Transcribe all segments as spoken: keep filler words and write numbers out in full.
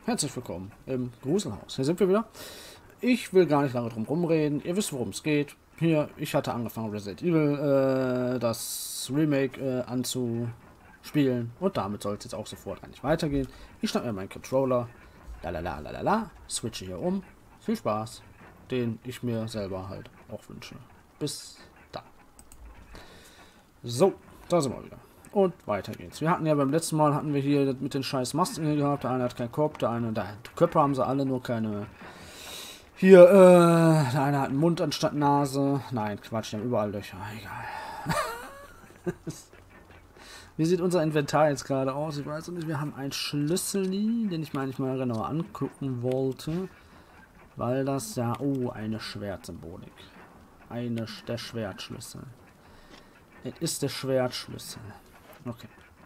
herzlich willkommen im Gruselhaus. Hier sind wir wieder. Ich will gar nicht lange drum rumreden. Ihr wisst, worum es geht. Hier, ich hatte angefangen, Resident Evil, äh, das Remake äh, anzuspielen. Und damit soll es jetzt auch sofort eigentlich weitergehen. Ich schnapp mir meinen Controller. Lalala, lalala. Switche hier um. Viel Spaß, den ich mir selber halt auch wünsche. Bis dann. So, da sind wir wieder. Und weiter geht's. Wir hatten ja beim letzten Mal hatten wir hier mit den scheiß Masken hier gehabt. Der eine hat keinen Kopf, der eine, der Köpfe haben sie alle, nur keine. Hier, äh, der eine hat einen Mund anstatt Nase. Nein, Quatsch, die haben überall Löcher. Egal. Wie sieht unser Inventar jetzt gerade aus? Ich weiß nicht, wir haben einen Schlüssel, den ich mir eigentlich mal genauer angucken wollte. Weil das ja, oh, eine Schwertsymbolik. Eine, der Schwertschlüssel. Es ist der Schwertschlüssel. Okay.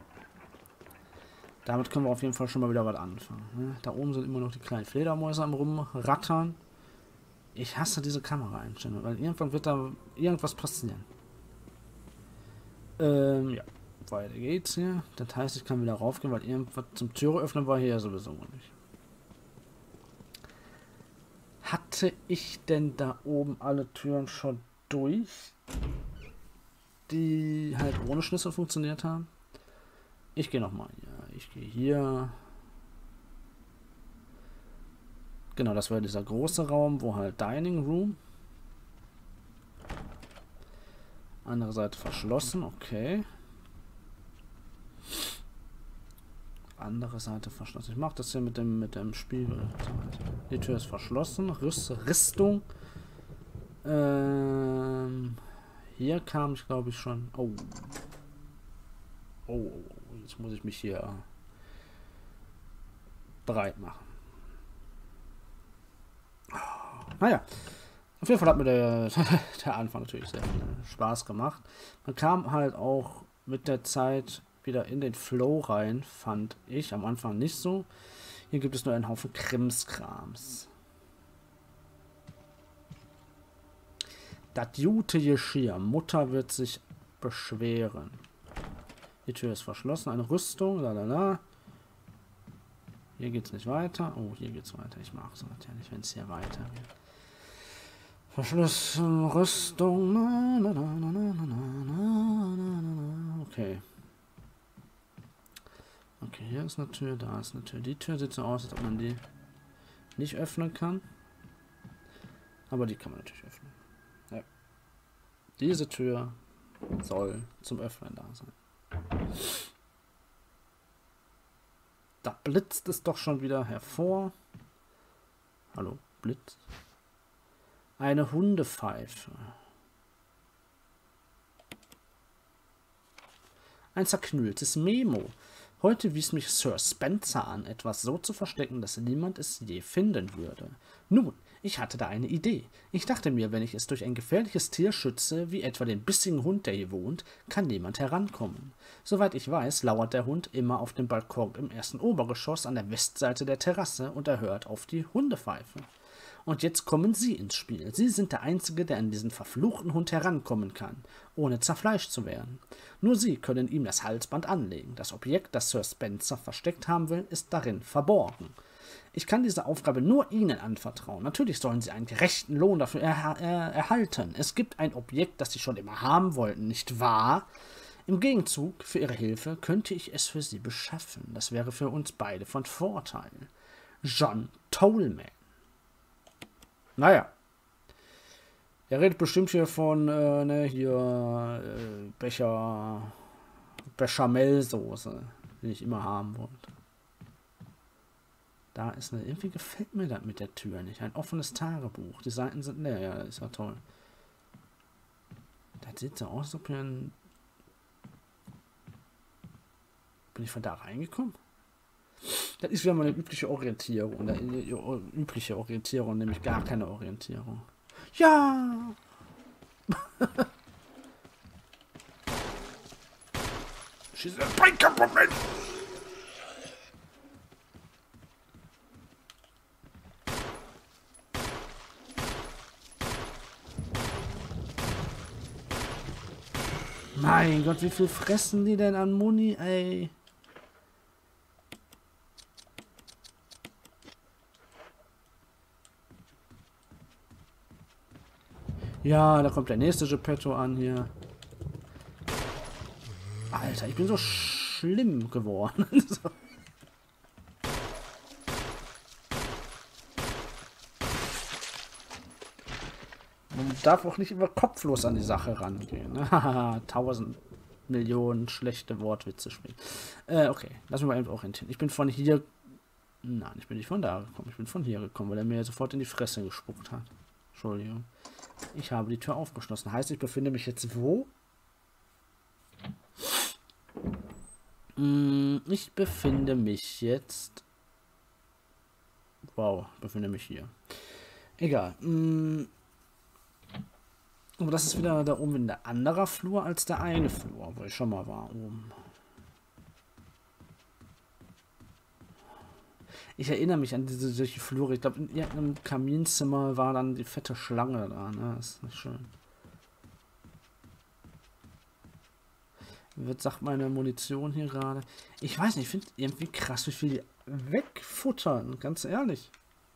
Damit können wir auf jeden Fall schon mal wieder was anfangen. Ne? Da oben sind immer noch die kleinen Fledermäuse am Rumrattern. Ich hasse diese Kameraeinstellung, weil irgendwann wird da irgendwas passieren. Ähm, ja. Weiter geht's hier. Das heißt, ich kann wieder raufgehen, weil irgendwas zum Türe öffnen war hier ja sowieso nicht. Hatte ich denn da oben alle Türen schon durch, die halt ohne Schlüssel funktioniert haben? Ich gehe nochmal hier. Ich gehe hier. Genau, das war dieser große Raum, wo halt Dining Room. Andere Seite verschlossen, okay. Andere Seite verschlossen. Ich mache das hier mit dem mit dem Spiegel. Die Tür ist verschlossen. Riss, Rüstung. Ähm, hier kam ich, glaube ich, schon. Oh. Oh, jetzt muss ich mich hier breit machen. Naja, auf jeden Fall hat mir der, der Anfang natürlich sehr viel Spaß gemacht. Man kam halt auch mit der Zeit wieder in den Flow rein, fand ich. Am Anfang nicht so. Hier gibt es nur einen Haufen Krimskrams. Das gute Geschirr. Mutter wird sich beschweren. Die Tür ist verschlossen. Eine Rüstung. Lalala. Hier geht es nicht weiter. Oh, hier geht es weiter. Ich mag es natürlich, wenn es hier weitergeht. Verschlossen. Rüstung. Na, na, na, na, na, na, na, na. Okay. Okay, hier ist eine Tür, da ist eine Tür. Die Tür sieht so aus, als ob man die nicht öffnen kann. Aber die kann man natürlich öffnen. Ja. Diese Tür soll zum Öffnen da sein. Da blitzt es doch schon wieder hervor. Hallo, Blitz. Eine Hundepfeife. Ein zerknülltes Memo. Heute wies mich Sir Spencer an, etwas so zu verstecken, dass niemand es je finden würde. Nun, ich hatte da eine Idee. Ich dachte mir, wenn ich es durch ein gefährliches Tier schütze, wie etwa den bissigen Hund, der hier wohnt, kann niemand herankommen. Soweit ich weiß, lauert der Hund immer auf dem Balkon im ersten Obergeschoss an der Westseite der Terrasse und er hört auf die Hundepfeife. Und jetzt kommen Sie ins Spiel. Sie sind der Einzige, der an diesen verfluchten Hund herankommen kann, ohne zerfleischt zu werden. Nur Sie können ihm das Halsband anlegen. Das Objekt, das Sir Spencer versteckt haben will, ist darin verborgen. Ich kann diese Aufgabe nur Ihnen anvertrauen. Natürlich sollen Sie einen gerechten Lohn dafür er er erhalten. Es gibt ein Objekt, das Sie schon immer haben wollten, nicht wahr? Im Gegenzug für Ihre Hilfe könnte ich es für Sie beschaffen. Das wäre für uns beide von Vorteil. John Tolman. Naja. Er redet bestimmt hier von, äh, ne, hier, äh, Becher, Bechamelsoße, die ich immer haben wollte. Da ist eine, irgendwie gefällt mir das mit der Tür nicht. Ein offenes Tagebuch. Die Seiten sind, ne, ja, ist ja toll. Das sieht so aus, als ob hier ein... Bin ich von da reingekommen? Das ist wieder meine übliche Orientierung. Oder übliche Orientierung, nämlich gar keine Orientierung. Ja! She's a breaker-woman! Mein Gott, wie viel fressen die denn an Muni, ey? Ja, da kommt der nächste Geppetto an hier. Alter, ich bin so schlimm geworden. So. Man darf auch nicht immer kopflos an die Sache rangehen. Haha, tausend Millionen schlechte Wortwitze spielen. Äh, okay, lassen wir mal eben auch hin. Ich bin von hier... Nein, ich bin nicht von da gekommen. Ich bin von hier gekommen, weil er mir sofort in die Fresse gespuckt hat. Entschuldigung. Ich habe die Tür aufgeschlossen. Heißt, ich befinde mich jetzt wo? Ich befinde mich jetzt... Wow, ich befinde mich hier. Egal. Aber das ist wieder da oben ein anderer Flur als der eine Flur, wo ich schon mal war oben. Ich erinnere mich an diese solche Flure. Ich glaube, in irgendeinem Kaminzimmer war dann die fette Schlange da. Ne? Das ist nicht schön. Wird, sagt meine Munition hier gerade. Ich weiß nicht, ich finde irgendwie krass, wie viel die wegfuttern. Ganz ehrlich.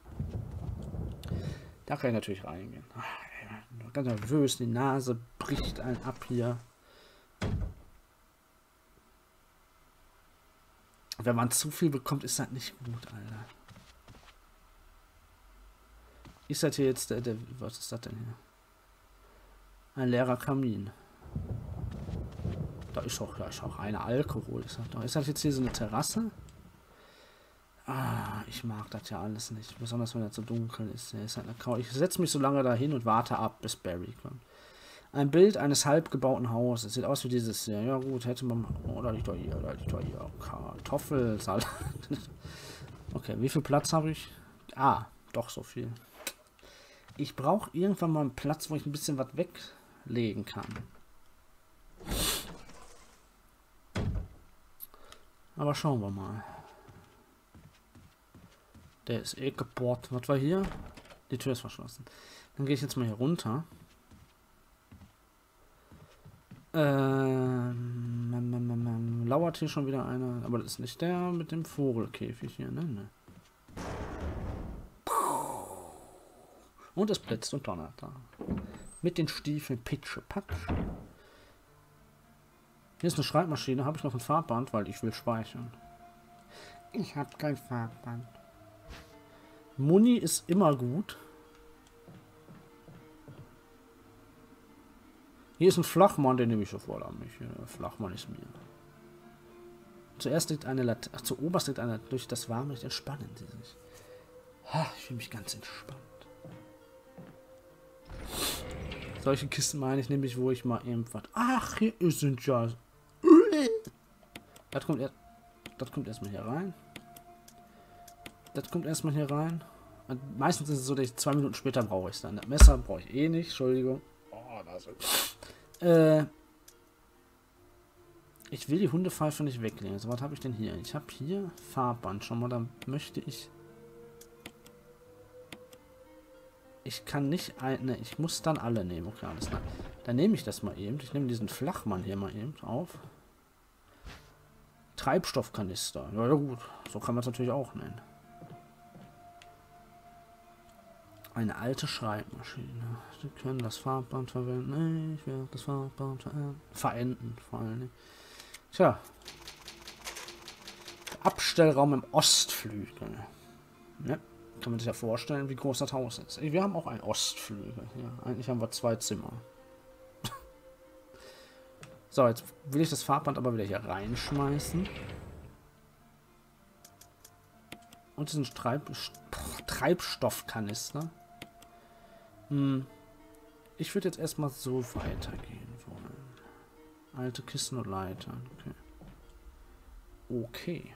Da kann ich natürlich reingehen. Ach, ganz nervös, die Nase bricht einen ab hier. Wenn man zu viel bekommt, ist das nicht gut, Alter. Ist das hier jetzt der, der... Was ist das denn hier? Ein leerer Kamin. Da ist auch, da ist auch eine Alkohol. Ist das, ist das jetzt hier so eine Terrasse? Ah, ich mag das ja alles nicht. Besonders wenn es so dunkel ist. ist halt eine ich setze mich so lange dahin und warte ab, bis Barry kommt. Ein Bild eines halb gebauten Hauses. Sieht aus wie dieses hier. Ja gut, hätte man... Oh, da liegt doch hier, da liegt doch hier. Kartoffelsalat. Okay, wie viel Platz habe ich? Ah, doch so viel. Ich brauche irgendwann mal einen Platz, wo ich ein bisschen was weglegen kann. Aber schauen wir mal. Der ist eh gebohrt. Was war hier? Die Tür ist verschlossen. Dann gehe ich jetzt mal hier runter. Ähm, lauert hier schon wieder einer. Aber das ist nicht der mit dem Vogelkäfig hier, ne? ne. Und es blitzt und donnert da. Mit den Stiefeln Pitsche Patsch. Hier ist eine Schreibmaschine. Habe ich noch ein Farbband, weil ich will speichern. Ich habe kein Farbband. Muni ist immer gut. Hier ist ein Flachmann, den nehme ich sofort an mich. Der Flachmann ist mir. Zuerst liegt eine Laterne. Ach, zuoberst liegt eine. Durch das warme Licht entspannen sie sich. Ha, ich fühle mich ganz entspannt. Solche Kisten meine ich nämlich, wo ich mal irgendwas. Ach, hier sind ja. Das kommt erst. Das kommt erstmal hier rein. Das kommt erstmal hier rein. Und meistens ist es so, dass ich zwei Minuten später brauche ich es dann. Das Messer brauche ich eh nicht. Entschuldigung. Oh, das ist. Äh. Ich will die Hundepfeife nicht weglegen. Also, was habe ich denn hier? Ich habe hier Farbband. Schon mal, da möchte ich. Ich kann nicht ein. Ne, ich muss dann alle nehmen. Okay, alles klar. Dann nehme ich das mal eben. Ich nehme diesen Flachmann hier mal eben auf. Treibstoffkanister. Ja, ja gut. So kann man es natürlich auch nennen. Eine alte Schreibmaschine. Sie können das Farbband verwenden. Nee, ich werde das Farbband verenden. Verenden, vor allem. Tja. Abstellraum im Ostflügel. Ja, kann man sich ja vorstellen, wie groß das Haus ist. Wir haben auch einen Ostflügel. Ja, eigentlich haben wir zwei Zimmer. So, jetzt will ich das Farbband aber wieder hier reinschmeißen. Und diesen Treib Treibstoffkanister. Hm. Ich würde jetzt erstmal so weitergehen wollen. Alte Kisten und Leitern. Okay. Okay.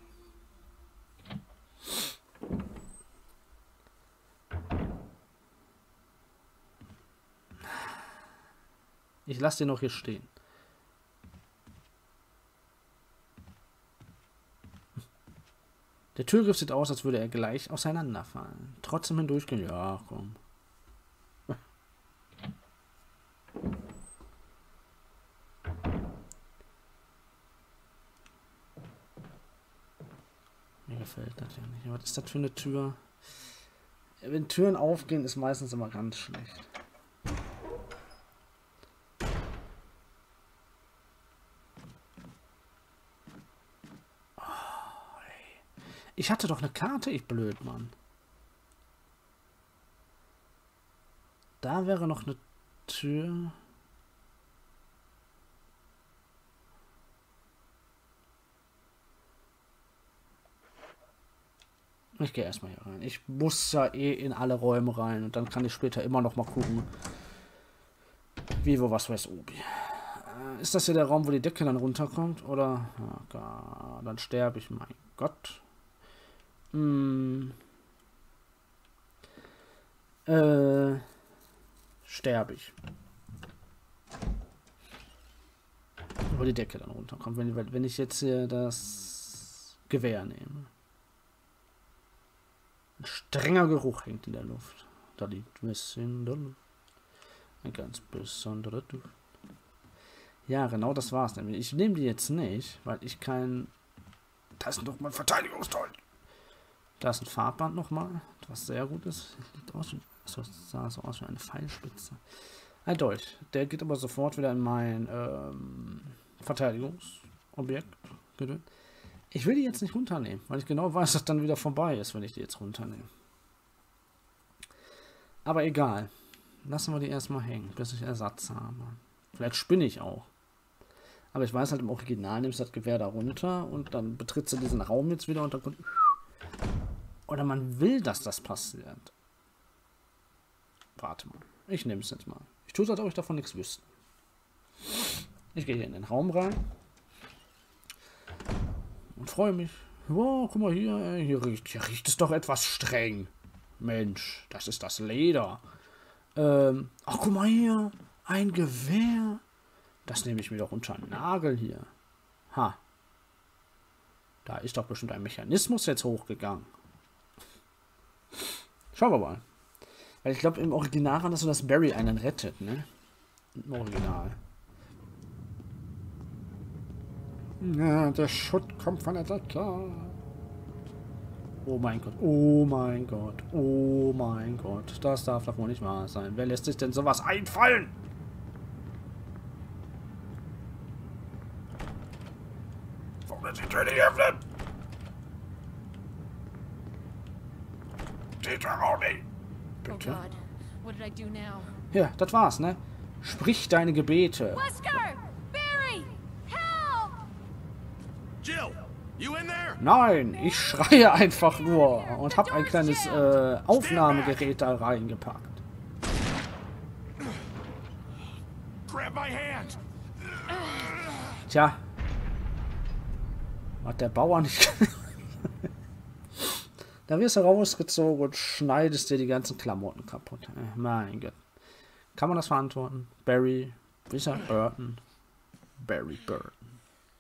Ich lasse den noch hier stehen. Der Türgriff sieht aus, als würde er gleich auseinanderfallen. Trotzdem hindurchgehen. Ja, komm. Mir gefällt das ja nicht. Was ist das für eine Tür? Wenn Türen aufgehen, ist meistens immer ganz schlecht. Ich hatte doch eine Karte, ich blöd, Mann. Da wäre noch eine Tür. Ich gehe erstmal hier rein. Ich muss ja eh in alle Räume rein und dann kann ich später immer noch mal gucken. Wie, wo, was weiß Obi. Äh, ist das hier der Raum, wo die Decke dann runterkommt? Oder? Ja, gar, dann sterbe ich. Mein Gott. Hm. Äh. Sterbe ich. Wo die Decke dann runterkommt. Wenn, wenn ich jetzt hier das Gewehr nehme. Ein strenger Geruch hängt in der Luft. Da liegt ein bisschen der Luft. Ein ganz besonderer Duft. Ja, genau das war's nämlich. Ich nehme die jetzt nicht, weil ich kein... Das ist doch mein Verteidigungsteil. Da ist ein Farbband nochmal, was sehr gut ist. Sieht aus, das sah so aus wie eine Pfeilspitze. Ein Dolch. Der geht aber sofort wieder in mein ähm, Verteidigungsobjekt. Ich will die jetzt nicht runternehmen, weil ich genau weiß, dass dann wieder vorbei ist, wenn ich die jetzt runternehme. Aber egal. Lassen wir die erstmal hängen, bis ich Ersatz habe. Vielleicht spinne ich auch. Aber ich weiß halt, im Original nimmst du das Gewehr da runter und dann betrittst du diesen Raum jetzt wieder und dann kommt... Oder man will, dass das passiert. Warte mal. Ich nehme es jetzt mal. Ich tue es, als ob ich davon nichts wüsste. Ich gehe hier in den Raum rein. Und freue mich. Wow, guck mal hier. Ey, hier, riecht, hier riecht es doch etwas streng. Mensch, das ist das Leder. Ähm, ach, guck mal hier. Ein Gewehr. Das nehme ich mir doch unter den Nagel hier. Ha. Da ist doch bestimmt ein Mechanismus jetzt hochgegangen. Schauen wir mal. Weil ich glaube, im Original war das so, dass Barry einen rettet, ne? Im Original. Ja, der Schutt kommt von der Decke. Oh mein Gott, oh mein Gott, oh mein Gott. Das darf doch wohl nicht wahr sein. Wer lässt sich denn sowas einfallen? Warum ist die Tür nicht öffnen? Die Tür auch nicht. Bitte? Ja, das war's, ne? Sprich deine Gebete. Wesker! Barry! Help! Jill, you in there? Nein, ich schreie einfach nur und habe ein kleines äh, Aufnahmegerät da reingepackt. Grab my hand. Tja. Hat der Bauer nicht... Da wirst du rausgezogen und schneidest dir die ganzen Klamotten kaputt. Äh, mein Gott. Kann man das verantworten? Barry, Richard Burton. Barry Burton.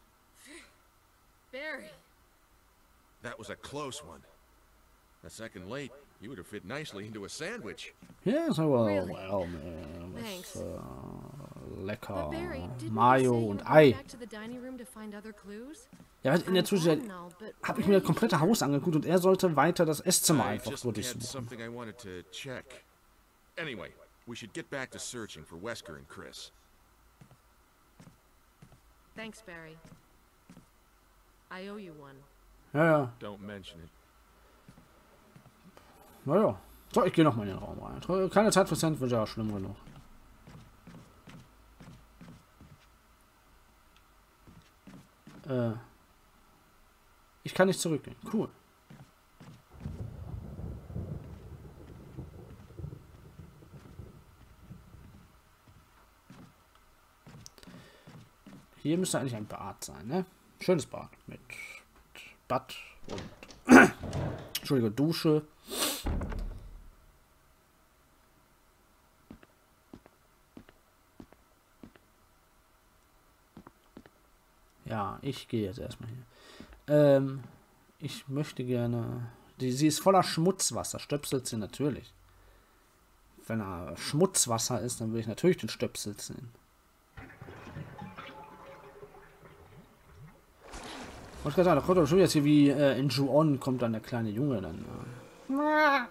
Barry. That was a close one. A second late, you would have fit nicely into a sandwich. Ja, so well, Really? well, äh, was, äh, lecker. But Barry, didn't Mayo you say you und would Ei. go back to the dining room to find other clues? Ja, in der I'm Zwischenzeit fine and all, but habe ich where mir das did you komplette go? Haus angeguckt und er sollte weiter das Esszimmer I einfach just durch had suchen. something I wanted to check. Anyway, we should get back to searching for Wesker and Chris. Thanks, Barry. I owe you one. Ja, ja. Don't mention it. Naja. So, ich gehe nochmal in den Raum rein. Keine Zeit für Sandwich, ja, schlimm genug. Äh. Ich kann nicht zurückgehen. Cool. Hier müsste eigentlich ein Bad sein, ne? Schönes Bad. Mit, mit Bad und Entschuldigung, Dusche. Ja, ich gehe jetzt erstmal hier. Ähm, ich möchte gerne... Die, sie ist voller Schmutzwasser. Stöpselt sie natürlich. Wenn er Schmutzwasser ist, dann will ich natürlich den Stöpsel sehen. Ich wollte gerade sagen, da kommt doch schon jetzt hier wie äh, in Ju-On kommt dann der kleine Junge dann. Ja.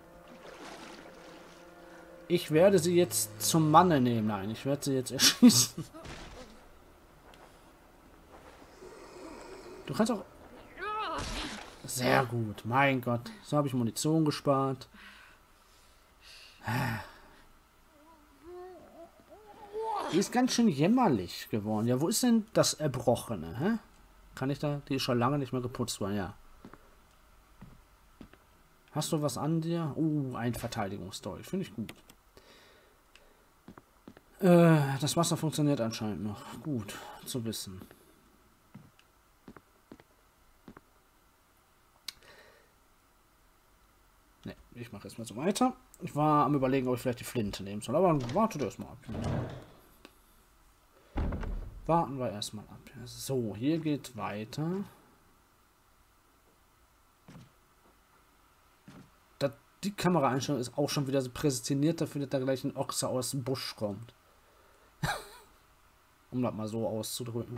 Ich werde sie jetzt zum Manne nehmen. Nein, ich werde sie jetzt erschießen. Du kannst auch... Sehr gut. Mein Gott. So habe ich Munition gespart. Die ist ganz schön jämmerlich geworden. Ja, wo ist denn das Erbrochene? Hä? Kann ich da? Die ist schon lange nicht mehr geputzt worden, ja. Hast du was an dir? Uh, ein Verteidigungsdolch. Finde ich gut. Äh, das Wasser funktioniert anscheinend noch. Gut zu wissen. Ne, ich mache jetzt mal so weiter. Ich war am Überlegen, ob ich vielleicht die Flinte nehmen soll. Aber wartet erstmal ab. Warten wir erstmal ab. So, hier geht weiter. Das, die Kameraeinstellung ist auch schon wieder so präsentiert dafür, dass da gleich ein Ochse aus dem Busch kommt. Um das mal so auszudrücken.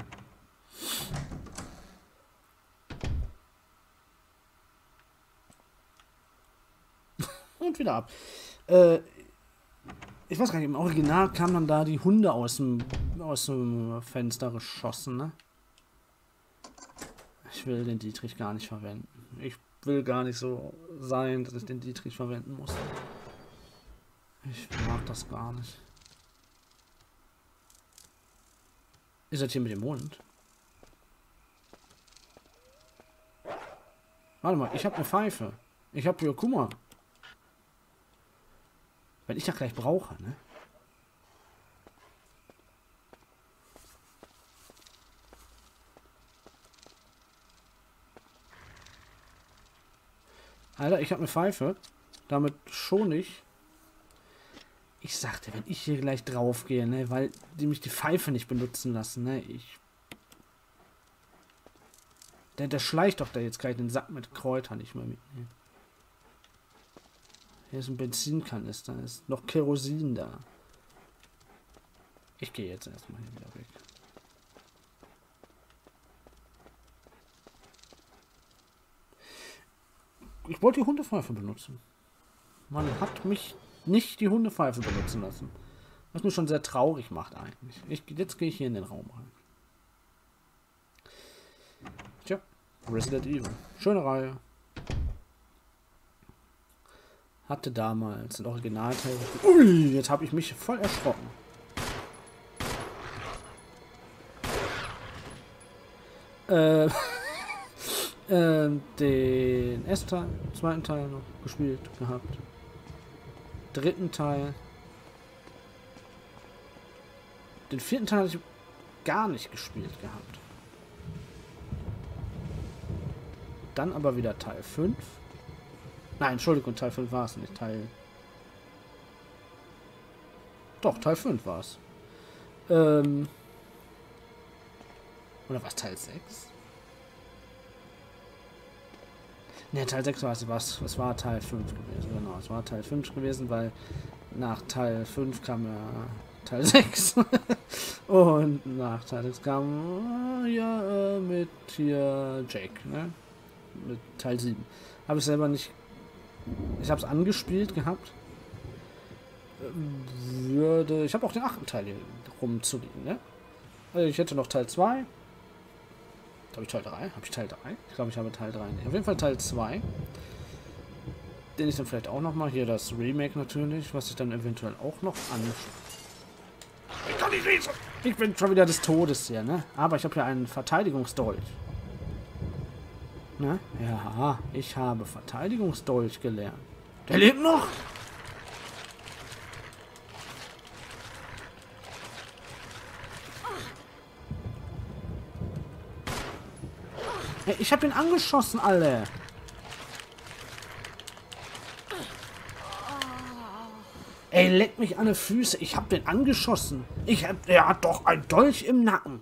Und wieder ab. Äh, ich weiß gar nicht, im Original kamen dann da die Hunde aus dem, aus dem Fenster geschossen, ne? Ich will den Dietrich gar nicht verwenden. Ich will gar nicht so sein, dass ich den Dietrich verwenden muss. Ich mag das gar nicht. Ist das hier mit dem Hund? Warte mal, ich habe eine Pfeife. Ich habe hier, guck mal. Wenn ich das gleich brauche, ne? Alter, ich habe eine Pfeife. Damit schon ich. Ich sagte, wenn ich hier gleich drauf gehe, ne? Weil die mich die Pfeife nicht benutzen lassen, ne? Ich... Der, der schleicht doch da jetzt gleich den Sack mit Kräutern nicht mehr mitnehmen. Hier ist ein Benzinkanister. Ist noch Kerosin da. Ich gehe jetzt erstmal hier wieder weg. Ich wollte die Hundepfeife benutzen. Man hat mich nicht die Hundepfeife benutzen lassen. Was mich schon sehr traurig macht eigentlich. Ich, jetzt gehe ich hier in den Raum rein. Tja, Resident Evil. Schöne Reihe. Hatte damals ein Originalteil. Ui, jetzt habe ich mich voll erschrocken. Äh, äh, den ersten Teil, zweiten Teil noch gespielt gehabt. Dritten Teil. Den vierten Teil hatte ich gar nicht gespielt gehabt. Dann aber wieder Teil fünf. Nein, Entschuldigung, Teil fünf war es nicht. Teil... Doch, Teil fünf war es. Ähm... Oder war es Teil sechs? Ne, Teil sechs war es. Was? Es war Teil fünf gewesen. Genau, es war Teil fünf gewesen, weil nach Teil fünf kam ja Teil sechs. Und nach Teil sechs kam äh, ja äh, mit hier Jake, ne? Mit Teil sieben. Habe ich selber nicht... Ich habe es angespielt gehabt. Würde... Ich habe auch den achten Teil hier rumzuliegen, ne? Also ich hätte noch Teil zwei. Habe ich Teil drei? Habe ich Teil drei? Ich glaube, ich habe Teil drei. Auf jeden Fall Teil zwei. Den ich dann vielleicht auch noch mal. Hier das Remake natürlich, was ich dann eventuell auch noch anschaue. Ich kann nicht lesen! Ich bin schon wieder des Todes hier, ne? Aber ich habe ja einen Verteidigungsdolch. Ne? Ja, ich habe Verteidigungsdolch gelernt. Der lebt noch! Hey, ich habe ihn angeschossen, alle. Ey, leck mich an die Füße. Ich habe den angeschossen. Ich hab, er hat doch ein Dolch im Nacken.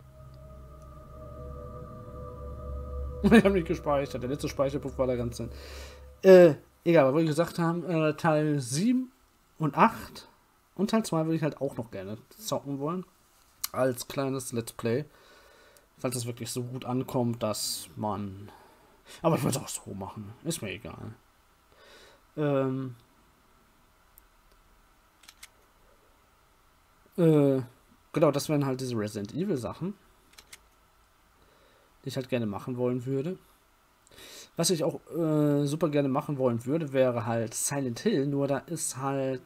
Ich habe nicht gespeichert. Der letzte Speicherpunkt war da ganz drin. Äh, egal, aber wo ich gesagt haben, äh, Teil sieben und acht und Teil zwei würde ich halt auch noch gerne zocken wollen. Als kleines Let's Play. Falls es wirklich so gut ankommt, dass man... Aber ich würde es auch so machen. Ist mir egal. Ähm... Äh, genau, das wären halt diese Resident Evil Sachen, die ich halt gerne machen wollen würde. Was ich auch äh, super gerne machen wollen würde, wäre halt Silent Hill, nur da ist halt...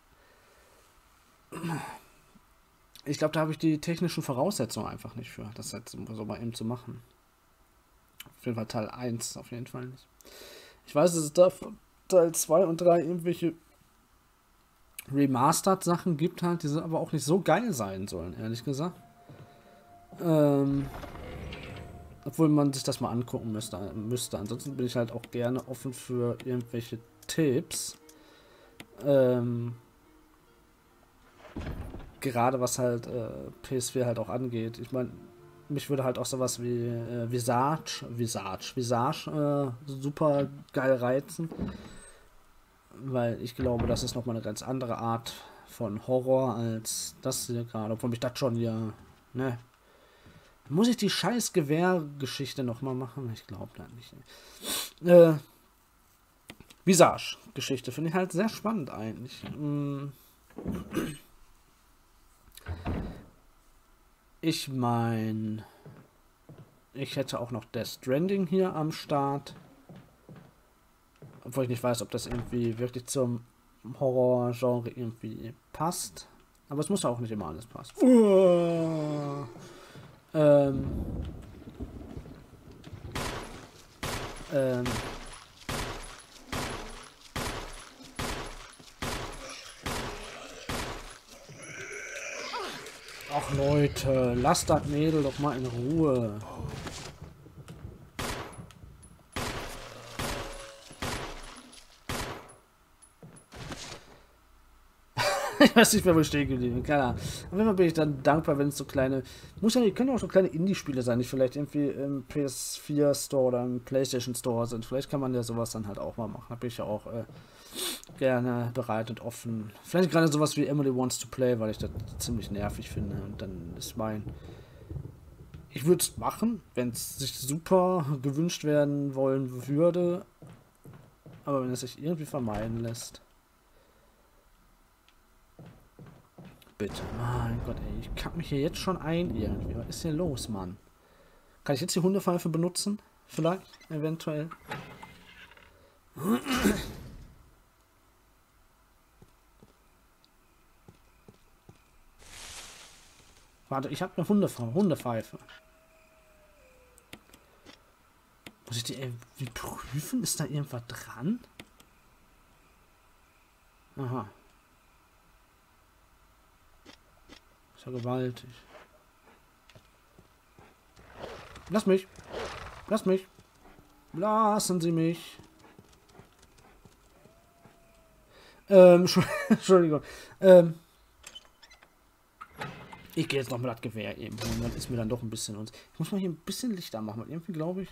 Ich glaube, da habe ich die technischen Voraussetzungen einfach nicht für, das jetzt so mal eben zu machen. Auf jeden Fall Teil eins, auf jeden Fall nicht. Ich weiß, dass es da Teil zwei und drei irgendwelche Remastered-Sachen gibt halt, die sind aber auch nicht so geil sein sollen, ehrlich gesagt. Ähm, obwohl man sich das mal angucken müsste, müsste. Ansonsten bin ich halt auch gerne offen für irgendwelche Tipps. Ähm, gerade was halt äh, P S vier halt auch angeht. Ich meine, mich würde halt auch sowas wie äh, Visage, Visage, Visage äh, super geil reizen. Weil ich glaube, das ist nochmal eine ganz andere Art von Horror als das hier gerade. Obwohl mich das schon hier, ne? Muss ich die scheiß Gewehrgeschichte nochmal machen? Ich glaube da nicht. Äh, Visage-Geschichte finde ich halt sehr spannend eigentlich. Ich meine, ich hätte auch noch Death Stranding hier am Start. Obwohl ich nicht weiß, ob das irgendwie wirklich zum Horror-Genre irgendwie passt. Aber es muss ja auch nicht immer alles passen. Uh, ähm. Ähm. Ach Leute, lasst das Mädel doch mal in Ruhe. Ich weiß nicht mehr, wo ich stehen geblieben. Keine Ahnung. Auf jeden Fall bin ich dann dankbar, wenn es so kleine. Muss ja, die können auch so kleine Indie-Spiele sein, die vielleicht irgendwie im P S vier Store oder im PlayStation Store sind. Vielleicht kann man ja sowas dann halt auch mal machen. Da bin ich ja auch äh, gerne bereit und offen. Vielleicht gerade sowas wie Emily Wants to Play, weil ich das ziemlich nervig finde. Und dann ist mein. Ich würde es machen, wenn es sich super gewünscht werden wollen würde. Aber wenn es sich irgendwie vermeiden lässt. Bitte. Mein Gott, ey. Ich kack mich hier jetzt schon ein irgendwie. Was ist hier los, Mann? Kann ich jetzt die Hundepfeife benutzen? Vielleicht? Eventuell. Warte, ich habe eine Hundepfeife. Hundepfeife. Muss ich die irgendwie prüfen? Ist da irgendwas dran? Aha. Ist ja gewaltig. Lass mich. Lass mich. Lassen Sie mich. Ähm, Entschuldigung. Ähm, ich gehe jetzt noch mal das Gewehr eben. Und dann ist mir dann doch ein bisschen uns. Ich muss mal hier ein bisschen Licht anmachen, weil irgendwie glaube ich.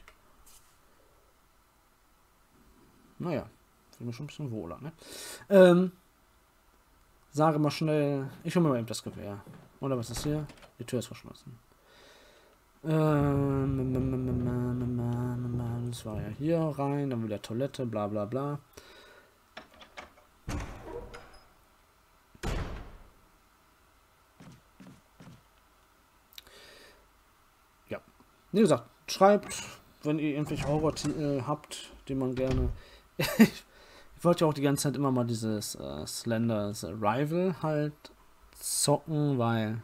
Naja, fühle mich schon ein bisschen wohler, ne? Ähm, sage mal schnell. Ich hole mir mal eben das Gewehr. Oder was ist hier? Die Tür ist verschlossen. Ähm, das war ja hier rein, dann wieder Toilette, bla bla bla. Ja. Wie gesagt, schreibt, wenn ihr irgendwelche Horror-Titel habt, die man gerne. Ich wollte ja auch die ganze Zeit immer mal dieses äh, Slender's Arrival halt zocken, weil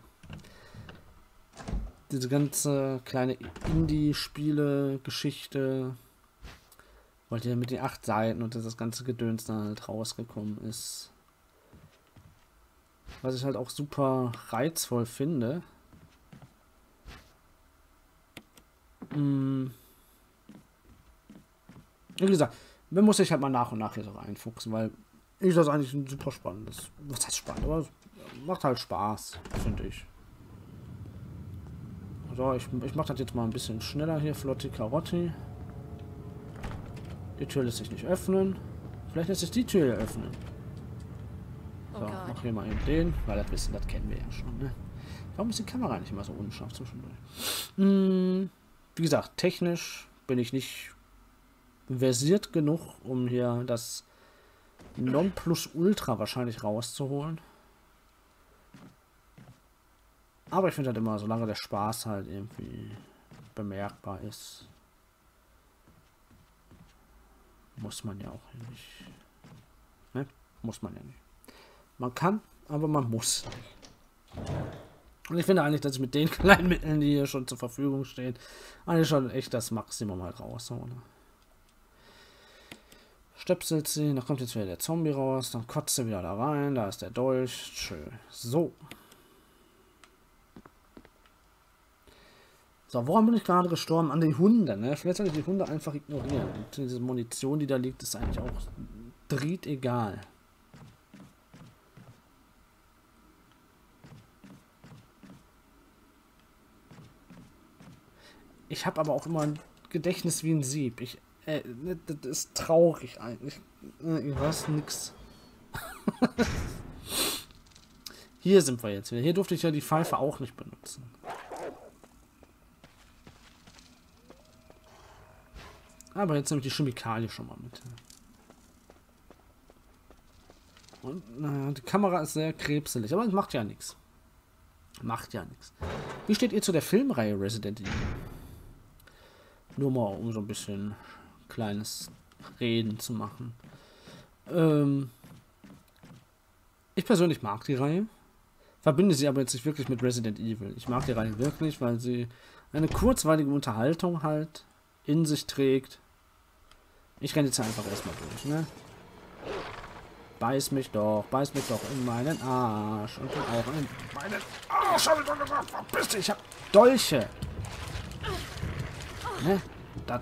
diese ganze kleine Indie-Spiele-Geschichte, weil die ja mit den acht Seiten und das ganze Gedöns dann halt rausgekommen ist. Was ich halt auch super reizvoll finde. Hm. Wie gesagt, man muss sich halt mal nach und nach hier so reinfuchsen, weil ich das eigentlich ein super spannendes. Was heißt spannend? Aber es macht halt Spaß, finde ich. So, ich, ich mache das jetzt mal ein bisschen schneller hier. Flotti Karotti. Die Tür lässt sich nicht öffnen. Vielleicht lässt sich die Tür hier öffnen. So, Oh mach hier mal eben den, weil das wissen, das kennen wir ja schon, ne? Warum ist die Kamera nicht immer so unscharf zwischendurch? Hm, wie gesagt, technisch bin ich nicht versiert genug, um hier das Nonplusultra wahrscheinlich rauszuholen. Aber ich finde halt immer, solange der Spaß halt irgendwie bemerkbar ist. Muss man ja auch nicht. Ne? Muss man ja nicht. Man kann, aber man muss nicht. Und ich finde eigentlich, dass ich mit den kleinen Mitteln, die hier schon zur Verfügung stehen, eigentlich schon echt das Maximum halt raushole. Stöpselt sie, da kommt jetzt wieder der Zombie raus, dann kotzt sie wieder da rein, da ist der Dolch, schön. So. So, woran bin ich gerade gestorben? An die Hunde, ne? Vielleicht soll ich die Hunde einfach ignorieren. Und diese Munition, die da liegt, ist eigentlich auch dritt egal. Ich habe aber auch immer ein Gedächtnis wie ein Sieb. Ich, äh, das ist traurig eigentlich. Ich weiß nix. Hier sind wir jetzt wieder. Hier durfte ich ja die Pfeife auch nicht benutzen. Aber jetzt nehme ich die Chemikalie schon mal mit. Und naja, die Kamera ist sehr krebselig, aber es macht ja nichts. Macht ja nichts. Wie steht ihr zu der Filmreihe Resident Evil? Nur mal, um so ein bisschen kleines Reden zu machen. Ähm, ich persönlich mag die Reihe. Verbinde sie aber jetzt nicht wirklich mit Resident Evil. Ich mag die Reihe wirklich, weil sie eine kurzweilige Unterhaltung halt in sich trägt. Ich renne jetzt einfach erstmal durch, ne? Beiß mich doch, beiß mich doch in meinen Arsch. Und auch in meinen Arsch, hab ich doch gesagt, verpiss dich, ich hab Dolche. Ne? Das.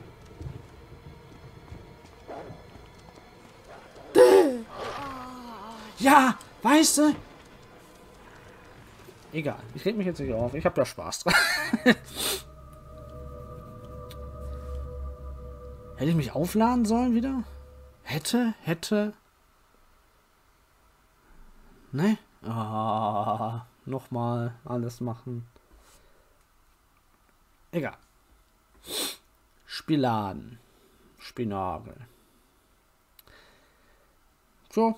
Ja, weißt du? Egal, ich reg mich jetzt nicht auf, ich hab da Spaß dran. Hätte ich mich aufladen sollen wieder? Hätte, hätte. Ne? Ah, nochmal alles machen. Egal. Spiladen. Spinagel. So.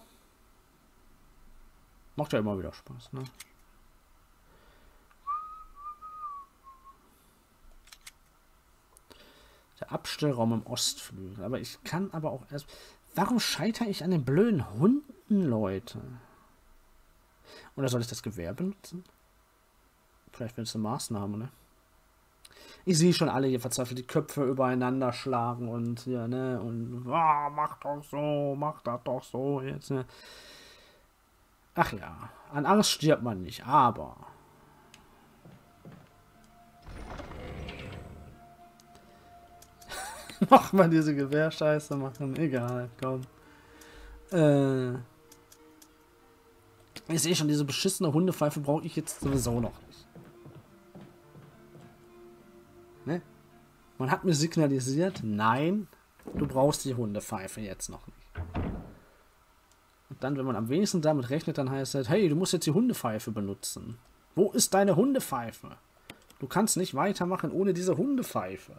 Macht ja immer wieder Spaß, ne? Der Abstellraum im Ostflügel. Aber ich kann aber auch erst... Warum scheitere ich an den blöden Hunden, Leute? Oder soll ich das Gewehr benutzen? Vielleicht wird es eine Maßnahme, ne? Ich sehe schon alle hier verzweifelt die Köpfe übereinander schlagen und hier, ne? Und ah, mach doch so, mach das doch so jetzt, ne? Ach ja, an Angst stirbt man nicht, aber... Nochmal diese Gewehrscheiße machen. Egal, komm. Äh. Ich sehe schon, diese beschissene Hundepfeife brauche ich jetzt sowieso noch nicht. Ne? Man hat mir signalisiert, nein, du brauchst die Hundepfeife jetzt noch nicht. Und dann, wenn man am wenigsten damit rechnet, dann heißt es, hey, du musst jetzt die Hundepfeife benutzen. Wo ist deine Hundepfeife? Du kannst nicht weitermachen ohne diese Hundepfeife.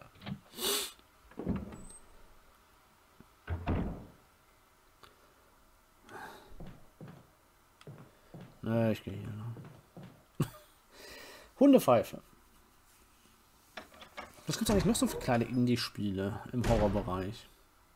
Ne, ich gehe hier noch. Hundepfeife. Was gibt es eigentlich noch so für kleine Indie-Spiele im Horrorbereich?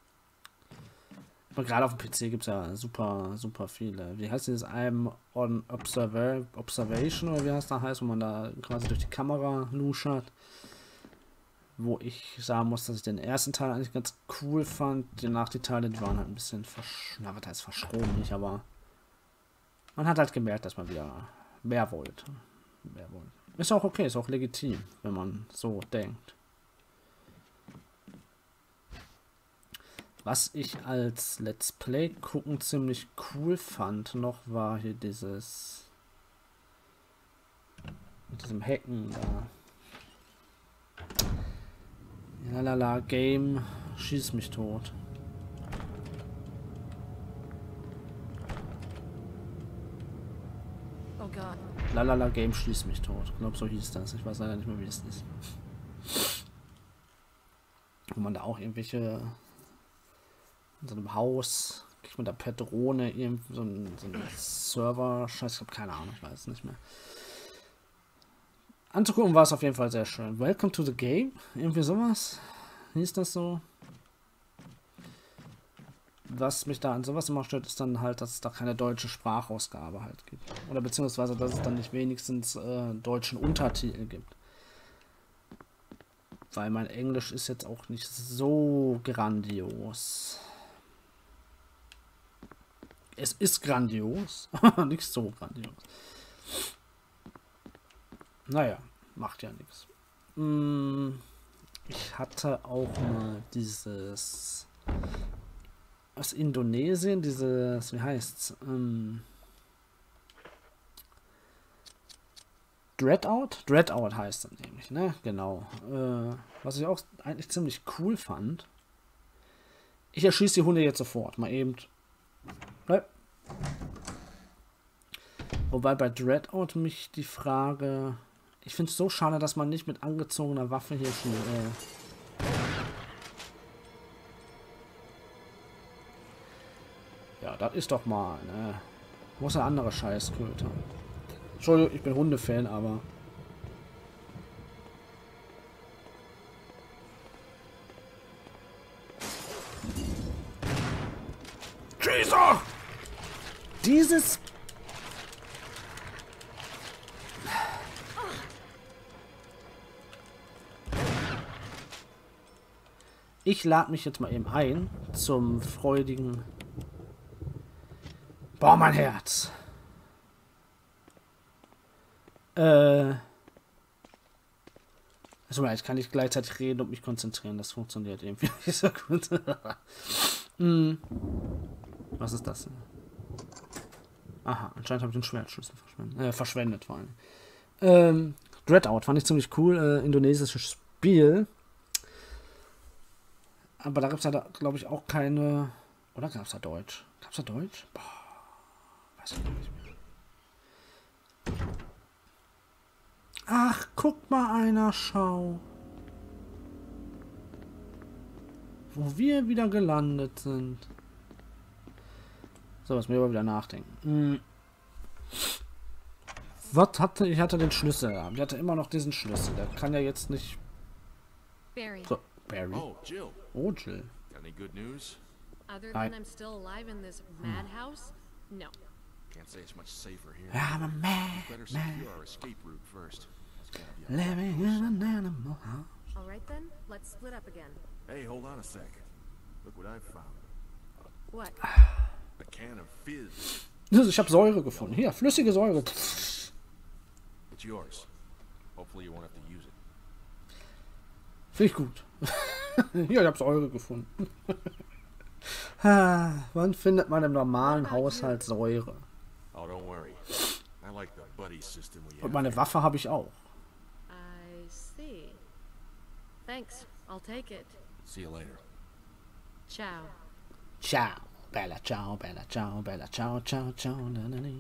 Aber gerade auf dem P C gibt es ja super, super viele. Wie heißt dieses I'm on Observer Observation oder wie heißt das heißt, wo man da quasi durch die Kamera luschert? Wo ich sagen muss, dass ich den ersten Teil eigentlich ganz cool fand. Danach die Teile, die waren halt ein bisschen versch... Na, was heißt verschroben nicht, aber man hat halt gemerkt, dass man wieder mehr wollte. Mehr wollte. Ist auch okay, ist auch legitim, wenn man so denkt. Was ich als Let's Play gucken ziemlich cool fand noch, war hier dieses mit diesem Hacken da. Lalala, Game, schieß mich tot. Oh Gott. Lalala, Game, schieß mich tot. Ich glaube, so hieß das. Ich weiß leider nicht mehr, wie es ist. Wo man da auch irgendwelche in so einem Haus kriegt man da per Drohne irgendwie so einen, so einen Server. Scheiße, ich habe keine Ahnung, ich weiß es nicht mehr. Anzugucken war es auf jeden Fall sehr schön. Welcome to the Game? Irgendwie sowas? Hieß das so? was mich da an sowas immer stört, ist dann halt, dass es da keine deutsche Sprachausgabe halt gibt. Oder beziehungsweise, dass es dann nicht wenigstens äh, deutschen Untertitel gibt. Weil mein Englisch ist jetzt auch nicht so grandios. Es ist grandios, nicht so grandios. Naja, macht ja nichts. Ich hatte auch mal dieses aus Indonesien, dieses, wie heißt's? Ähm, Dreadout? Dreadout heißt das nämlich, ne? Genau. Äh, was ich auch eigentlich ziemlich cool fand. Ich erschieße die Hunde jetzt sofort. Mal eben. Ne? Wobei bei Dreadout mich die Frage... Ich finde es so schade, dass man nicht mit angezogener Waffe hier schon... Äh ja, das ist doch mal, ne? Muss eine andere Scheißkröte. Entschuldigung, ich bin Hundefan, aber... Jesus! Dieses... Ich lade mich jetzt mal eben ein zum freudigen... Boah, mein Herz! Äh... Also, ich kann nicht gleichzeitig reden und mich konzentrieren. Das funktioniert irgendwie nicht so gut. hm. Was ist das denn? Aha, anscheinend habe ich den Schwertschlüssel verschwendet. Äh, verschwendet vor allem. Ähm, Dreadout fand ich ziemlich cool. Äh, indonesisches Spiel. Aber da gibt es ja, glaube ich, auch keine... Oder gab es da Deutsch? Gab es da Deutsch? Boah, weiß ich gar nicht mehr. Ach, guck mal einer, schau. Wo wir wieder gelandet sind. So, was mir aber wieder nachdenken. Hm. Was hatte... Ich hatte den Schlüssel. Ich hatte immer noch diesen Schlüssel. Der kann ja jetzt nicht... Barry. So, Barry. Oh, Jill. Oh, Jill. Got any good news? Other I- than I'm still alive in this madhouse? No. Can't say it's much safer here. I'm a man, Better man, secure our escape route first. That's gotta be a- living in an animal house. All right then, let's split up again. Hey, hold on a sec. Look what I've found. What? A can of fizz. Also, ich habe Säure gefunden. Hier, flüssige Säure. It's yours. Hopefully you won't have to use it. Finde ich gut. Hier, ich habe Säure gefunden. Ah, wann findet man im normalen Haushalt Säure? Oh, don't worry. I like the buddy system we Und have. meine Waffe habe ich auch. I see. Thanks, I'll take it. See you later. Ciao. Ciao, Bella, ciao, Bella, ciao, Bella, ciao, ciao, ciao. Na, na, na.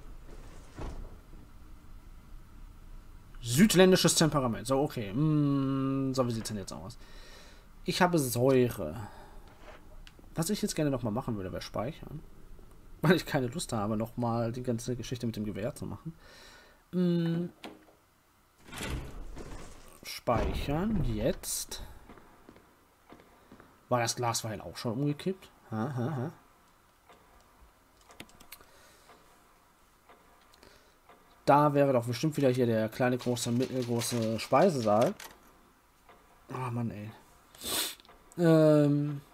Südländisches Temperament. So, okay. Mm, so, wie sieht es denn jetzt aus? Ich habe Säure. Was ich jetzt gerne nochmal machen würde, wäre speichern. Weil ich keine Lust habe, nochmal die ganze Geschichte mit dem Gewehr zu machen. Mm. Speichern. Jetzt. War das Glas vorhin auch schon umgekippt? Ha, ha, ha. Da wäre doch bestimmt wieder hier der kleine, große, mittelgroße Speisesaal. Ah, Mann, ey. Ähm.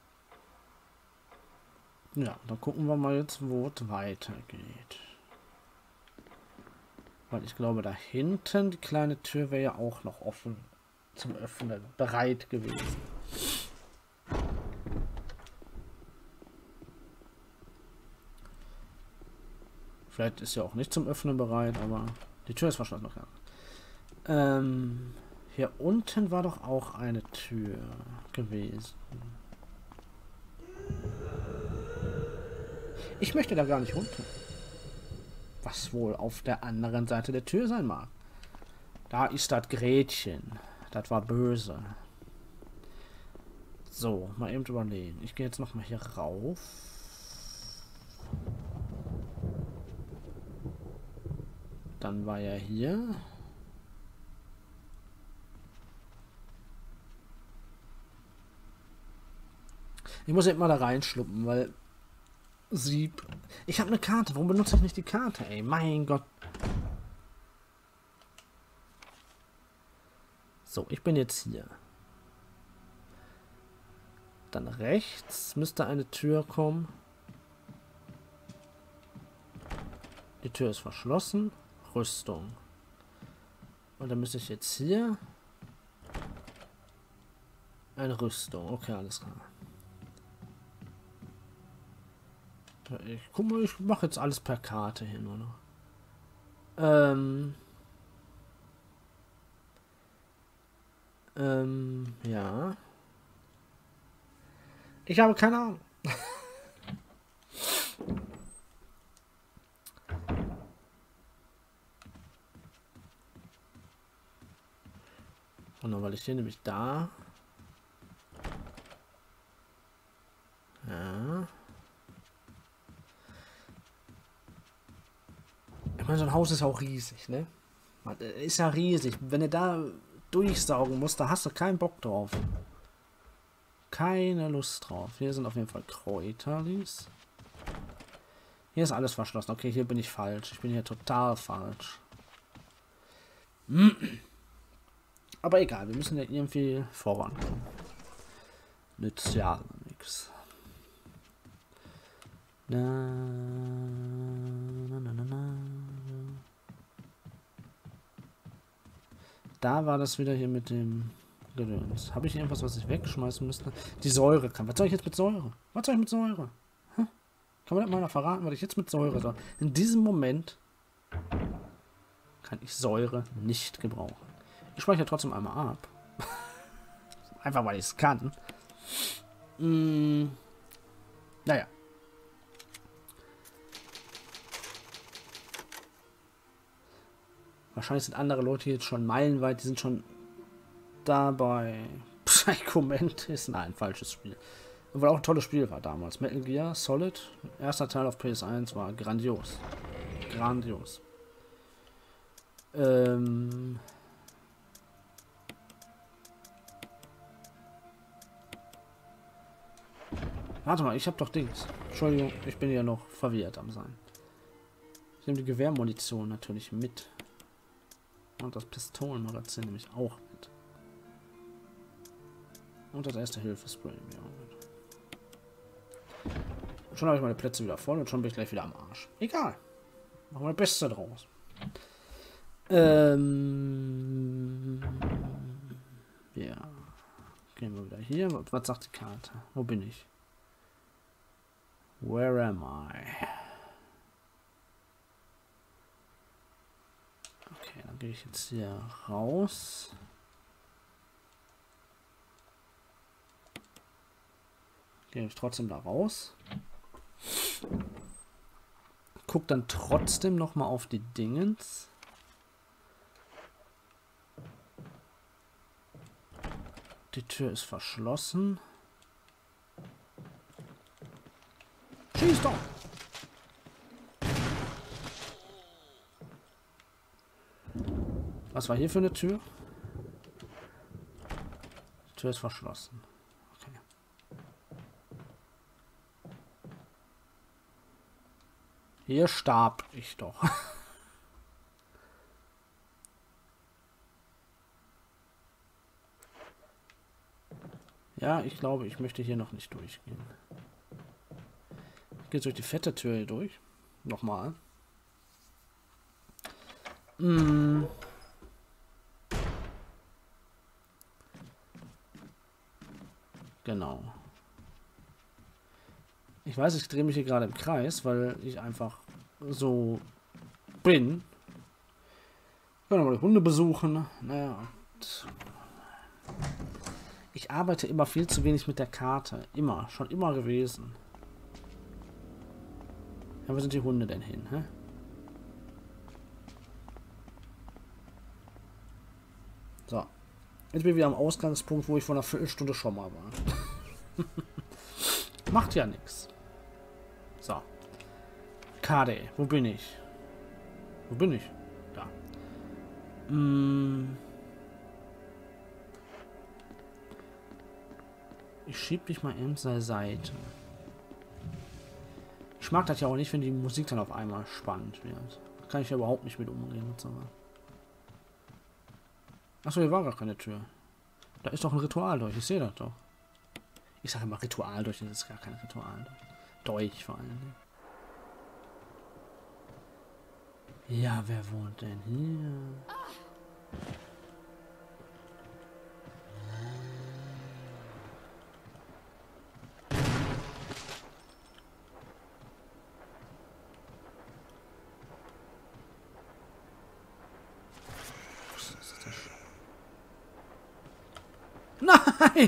Ja, dann gucken wir mal jetzt, wo es weitergeht. Weil ich glaube, da hinten, die kleine Tür wäre ja auch noch offen zum Öffnen, bereit gewesen. Vielleicht ist ja auch nicht zum Öffnen bereit, aber die Tür ist verschlossen noch. Ja. Ähm, hier unten war doch auch eine Tür gewesen. Ich möchte da gar nicht runter. Was wohl auf der anderen Seite der Tür sein mag. Da ist das Gretchen. Das war böse. So, mal eben überlegen. Ich gehe jetzt noch mal hier rauf. Dann war er hier. Ich muss jetzt mal da reinschluppen, weil... Sieb... Ich habe eine Karte. Warum benutze ich nicht die Karte, ey? Mein Gott. So, ich bin jetzt hier. Dann rechts müsste eine Tür kommen. Die Tür ist verschlossen. Rüstung. Und dann müsste ich jetzt hier... Eine Rüstung. Okay, alles klar. Ich guck mal, ich mache jetzt alles per Karte hin, oder? Ähm... Ähm, ja. Ich habe keine Ahnung. Und dann, weil ich hier nämlich da. Ja. Ich meine, so ein Haus ist auch riesig, ne? Ist ja riesig. Wenn du da durchsaugen musst, da hast du keinen Bock drauf. Keine Lust drauf. Hier sind auf jeden Fall Kräuterlis. Hier ist alles verschlossen. Okay, hier bin ich falsch. Ich bin hier total falsch. Aber egal, wir müssen ja irgendwie vorankommen. Nützt ja nichts. Na, na, na, na, na. Da war das wieder hier mit dem Gedöns. Habe ich irgendwas, was ich wegschmeißen müsste? Die Säure kann. Was soll ich jetzt mit Säure? Was soll ich mit Säure? Hm? Kann man das mal noch verraten, was ich jetzt mit Säure soll? In diesem Moment kann ich Säure nicht gebrauchen. Ich speichere trotzdem einmal ab. Einfach weil ich es kann. Hm. Naja. Wahrscheinlich sind andere Leute jetzt schon meilenweit, die sind schon dabei. Psycho Mantis, nein, falsches Spiel. Obwohl auch ein tolles Spiel war damals. Metal Gear Solid, erster Teil auf P S eins, war grandios. Grandios. Ähm... Warte mal, ich hab doch Dings. Entschuldigung, ich bin ja noch verwirrt am sein. Ich nehme die Gewehrmunition natürlich mit. Und das Pistolenmagazin nehme ich auch mit. Und das erste Hilfespray nehme ich auch mit. Und schon habe ich meine Plätze wieder voll und schon bin ich gleich wieder am Arsch. Egal. Machen wir das Beste draus. Ähm... Ja. Gehen wir wieder hier. Was sagt die Karte? Wo bin ich? Where am I? Okay, dann gehe ich jetzt hier raus. Gehe ich trotzdem da raus. Guck dann trotzdem noch mal auf die Dingens. Die Tür ist verschlossen. Schieß doch! Was war hier für eine Tür? Die Tür ist verschlossen. Okay. Hier starb ich doch. Ja, ich glaube, ich möchte hier noch nicht durchgehen. Ich gehe durch die fette Tür hier durch. Nochmal. Hm. Genau. Ich weiß, ich drehe mich hier gerade im Kreis, weil ich einfach so bin. Ich kann mal die Hunde besuchen. Naja. Und ich arbeite immer viel zu wenig mit der Karte. Immer. Schon immer gewesen. Ja, wo sind die Hunde denn hin? Hä? So. Jetzt bin ich wieder am Ausgangspunkt, wo ich vor einer Viertelstunde schon mal war. Macht ja nichts. So. K D. Wo bin ich? Wo bin ich? Da. Hm. Ich schieb dich mal eben zur Seite. Ich mag das ja auch nicht, wenn die Musik dann auf einmal spannend wird. Da kann ich ja überhaupt nicht mit umgehen und so. Achso, hier war gar keine Tür. Da ist doch ein Ritual durch. Ich sehe das doch. Ich sage immer Ritual durch, das ist gar kein Ritual. Durch vor allem. Ja, wer wohnt denn hier? Nein!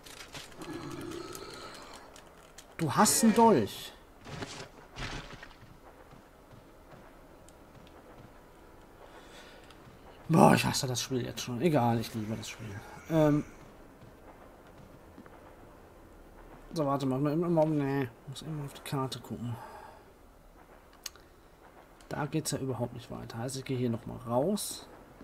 Du hast einen Dolch. Boah, ich hasse das Spiel jetzt schon. Egal, ich liebe das Spiel. Ähm so, warte mal. Immer, nee, muss immer auf die Karte gucken. Da geht es ja überhaupt nicht weiter. Heißt, ich gehe hier nochmal raus.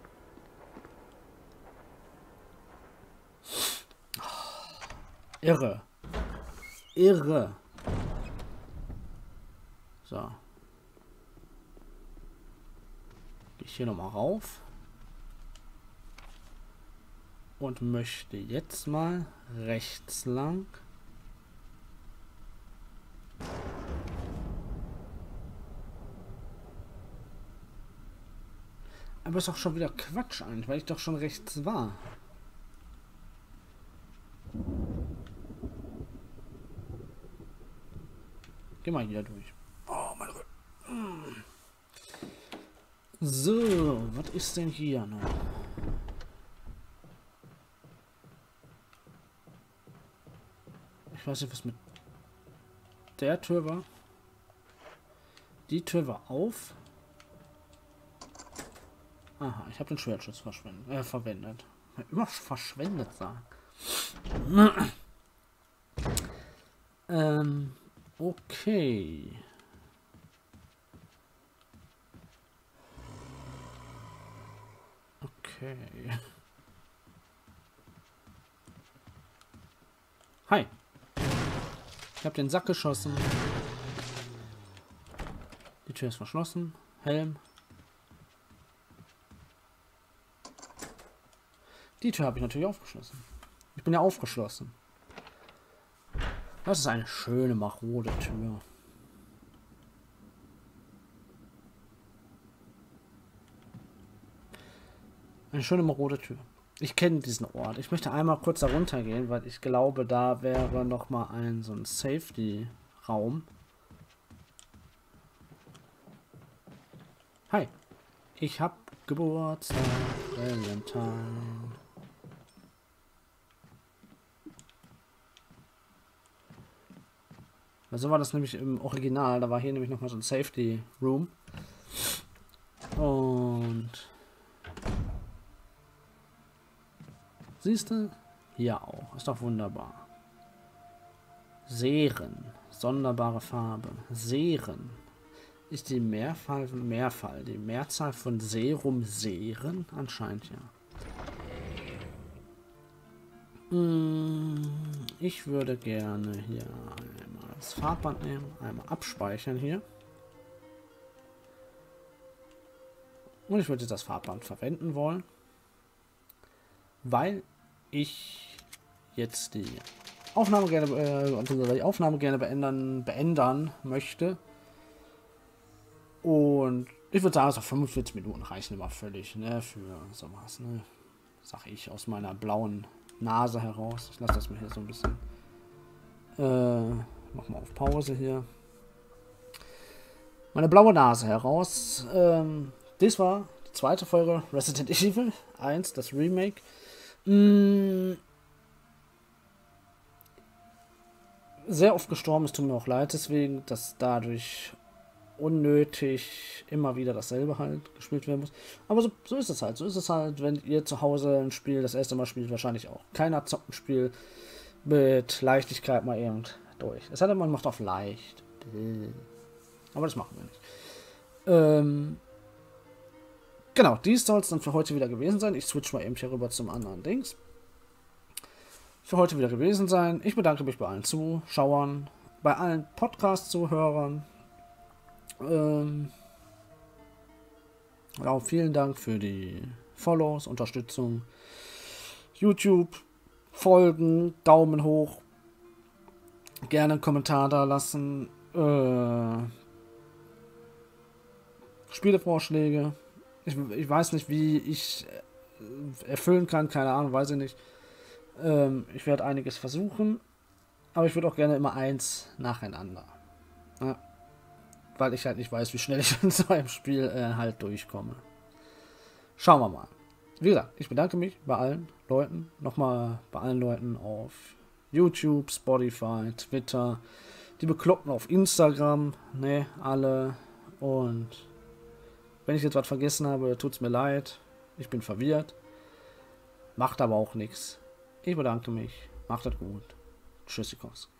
Irre. Irre. So. Gehe ich hier nochmal rauf. Und möchte jetzt mal rechts lang. Aber ist doch schon wieder Quatsch eigentlich, weil ich doch schon rechts war. Geh mal hier durch. Oh, mein Rücken. So, was ist denn hier noch? Ich weiß nicht, was mit der Tür war. Die Tür war auf. Aha, ich habe den Schwertschutz verschwendet, äh, verwendet. Immer verschwendet sagen. ähm, okay. Okay. Hi. Ich habe den Sack geschossen. Die Tür ist verschlossen. Helm. Die Tür habe ich natürlich aufgeschlossen. Ich bin ja aufgeschlossen. Das ist eine schöne, marode Tür. Eine schöne, marode Tür. Ich kenne diesen Ort. Ich möchte einmal kurz da runter gehen, weil ich glaube, da wäre noch mal ein so ein Safety-Raum. Hi. Ich hab Geburtstag. Valentine. So war das nämlich im Original. Da war hier nämlich noch mal so ein Safety Room. Und siehst du? Hier auch. Ist doch wunderbar. Seren. Sonderbare Farbe. Seren. Ist die Mehrfall, Mehrfall, die Mehrzahl von Serum Seren? Anscheinend ja. Ich würde gerne hier einmal das Farbband nehmen, einmal abspeichern hier. Und ich würde jetzt das Farbband verwenden wollen, weil ich jetzt die Aufnahme gerne, äh, die Aufnahme gerne beenden, beenden möchte. Und ich würde sagen, so fünfundvierzig Minuten reichen immer völlig, ne, für sowas, ne. Sag ich aus meiner blauen Nase heraus. Ich lasse das mal hier so ein bisschen. Äh, mach mal auf Pause hier. Meine blaue Nase heraus. Ähm, das war die zweite Folge Resident Evil eins, das Remake. Mm, sehr oft gestorben, es tut mir auch leid, deswegen, dass dadurch unnötig immer wieder dasselbe halt gespielt werden muss. Aber so, so ist es halt. So ist es halt, wenn ihr zu Hause ein Spiel das erste Mal spielt, wahrscheinlich auch. Keiner zockt ein Spiel mit Leichtigkeit mal eben durch. Es hat man macht auf leicht. Aber das machen wir nicht. Ähm, genau, dies soll es dann für heute wieder gewesen sein. Ich switch mal eben hier rüber zum anderen Dings. für heute wieder gewesen sein. Ich bedanke mich bei allen Zuschauern, bei allen Podcast-Zuhörern. Ähm, ja, vielen Dank für die Follows, Unterstützung, YouTube, Folgen, Daumen hoch, gerne einen Kommentar da lassen, äh, Spielevorschläge. Ich, ich weiß nicht, wie ich erfüllen kann, keine Ahnung, weiß ich nicht. Ähm, ich werde einiges versuchen, aber ich würde auch gerne immer eins nacheinander. Ja. Weil ich halt nicht weiß, wie schnell ich in so einem Spiel äh, halt durchkomme. Schauen wir mal. Wie gesagt, ich bedanke mich bei allen Leuten. Nochmal bei allen Leuten auf YouTube, Spotify, Twitter. Die Bekloppten auf Instagram. Ne, alle. Und wenn ich jetzt was vergessen habe, tut's mir leid. Ich bin verwirrt. Macht aber auch nichts. Ich bedanke mich. Macht das gut. Tschüssikos.